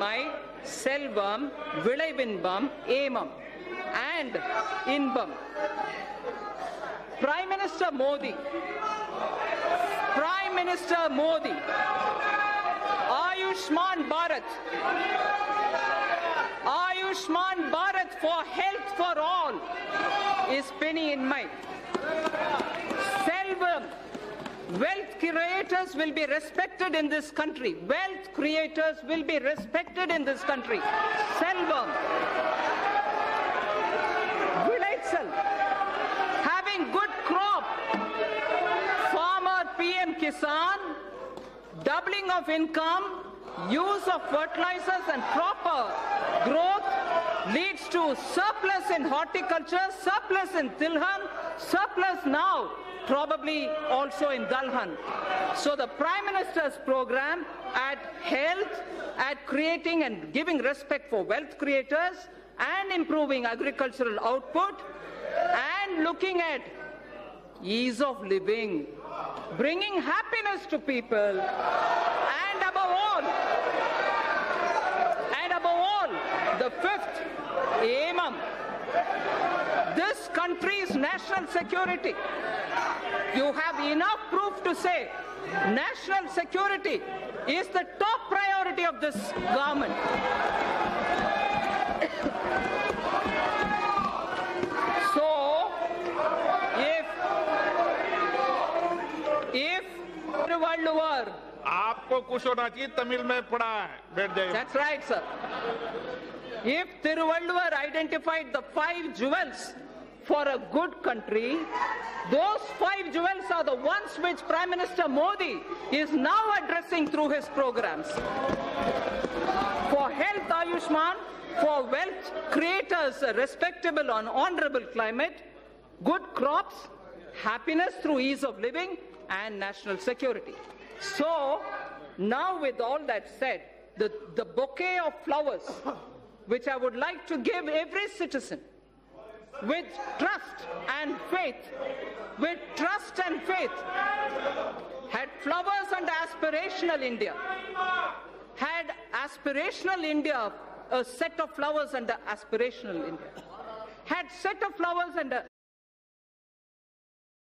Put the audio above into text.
Vazhamai, Selvam, Vilaivinbam, Emam, and Inbam. Prime Minister Modi, Ayushman Bharat for health for all is penny in mind. Selvam, wealth creators will be respected in this country. Wealth creators will be respected in this country. Selvam. Vilaitsal, having good crop. Farmer PM Kisan, doubling of income, use of fertilizers and proper growth leads to surplus in horticulture, surplus in Tilhan, surplus now probably also in Dalhan. So the Prime Minister's program at health, at creating and giving respect for wealth creators and improving agricultural output and looking at ease of living, bringing happiness to people, and above all, the fifth, Emam, this country's national security. You have enough proof to say national security is the top priority of this government. So, if Tiruvalluvar, आपको कुछ होना चाहिए, तमिल में पढ़ा है, बैठ जाइए. That's right, sir. If Tiruvalluvar identified the 5 jewels for a good country, those 5 jewels are the ones which Prime Minister Modi is now addressing through his programs. For health, Ayushman, for wealth creators, a respectable and honorable climate, good crops, happiness through ease of living, and national security. So, now with all that said, the bouquet of flowers which I would like to give every citizen with trust and faith, had flowers under aspirational India, had aspirational India, a set of flowers under aspirational India, had set of flowers under